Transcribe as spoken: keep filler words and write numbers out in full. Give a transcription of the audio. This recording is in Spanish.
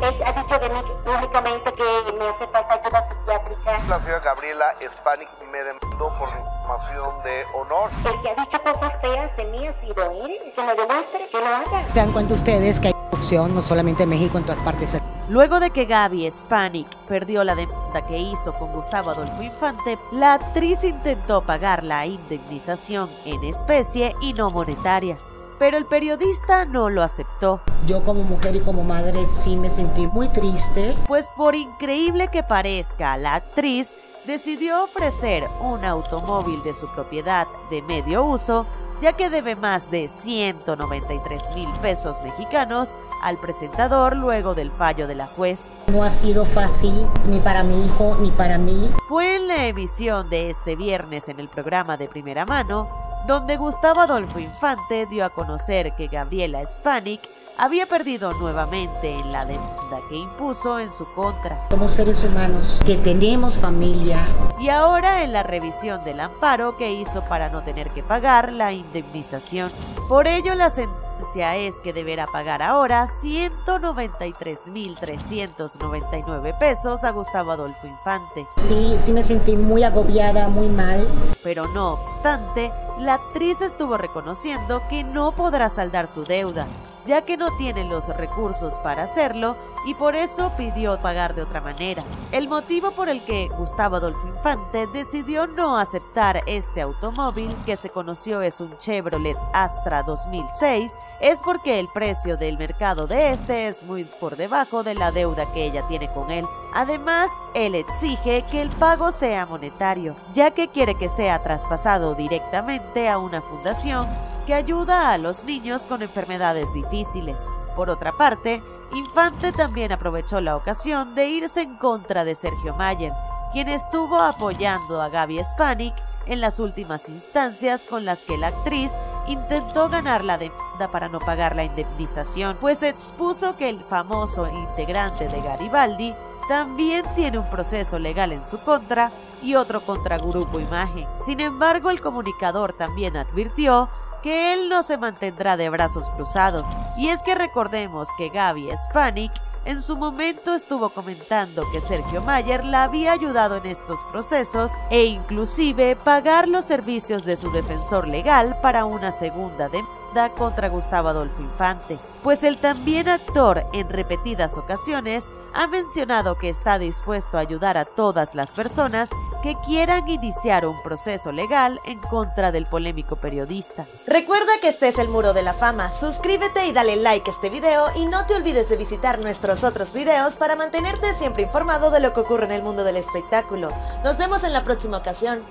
Él ha dicho de mí públicamente que me hace falta ayuda psiquiátrica. La señora Gabriela Spanik me demandó por difamación de honor. El que ha dicho cosas feas de mí ha sido él, que me demuestre, que lo haga. ¿Se dan cuenta ustedes que hay corrupción no solamente en México, en todas partes? Luego de que Gaby Spanik perdió la demanda que hizo con Gustavo Adolfo Infante, la actriz intentó pagar la indemnización en especie y no monetaria, pero el periodista no lo aceptó. Yo como mujer y como madre sí me sentí muy triste. Pues por increíble que parezca, la actriz decidió ofrecer un automóvil de su propiedad de medio uso, ya que debe más de ciento noventa y tres mil pesos mexicanos al presentador luego del fallo de la juez. No ha sido fácil ni para mi hijo ni para mí. Fue en la emisión de este viernes en el programa De Primera Mano, donde Gustavo Adolfo Infante dio a conocer que Gabriela Spanik había perdido nuevamente en la demanda que impuso en su contra. Somos seres humanos que tenemos familia. Y ahora en la revisión del amparo que hizo para no tener que pagar la indemnización. Por ello la sentencia es que deberá pagar ahora ciento noventa y tres mil trescientos noventa y nueve pesos a Gustavo Adolfo Infante. Sí, sí me sentí muy agobiada, muy mal. Pero no obstante, la actriz estuvo reconociendo que no podrá saldar su deuda, ya que no tiene los recursos para hacerlo y por eso pidió pagar de otra manera. El motivo por el que Gustavo Adolfo Infante decidió no aceptar este automóvil, que se conoció es un Chevrolet Astra dos mil seis, es porque el precio del mercado de este es muy por debajo de la deuda que ella tiene con él. Además, él exige que el pago sea monetario, ya que quiere que sea traspasado directamente a una fundación que ayuda a los niños con enfermedades difíciles. Por otra parte, Infante también aprovechó la ocasión de irse en contra de Sergio Mayer, quien estuvo apoyando a Gaby Spanik en las últimas instancias con las que la actriz intentó ganar la demanda para no pagar la indemnización, pues expuso que el famoso integrante de Garibaldi también tiene un proceso legal en su contra y otro contra Grupo Imagen. Sin embargo, el comunicador también advirtió que él no se mantendrá de brazos cruzados, y es que recordemos que Gaby Spanik en su momento estuvo comentando que Sergio Mayer la había ayudado en estos procesos e inclusive pagar los servicios de su defensor legal para una segunda demanda contra Gustavo Adolfo Infante, pues el también actor en repetidas ocasiones ha mencionado que está dispuesto a ayudar a todas las personas que quieran iniciar un proceso legal en contra del polémico periodista. Recuerda que este es el Muro de la Fama, suscríbete y dale like a este video y no te olvides de visitar nuestros otros videos para mantenerte siempre informado de lo que ocurre en el mundo del espectáculo. Nos vemos en la próxima ocasión.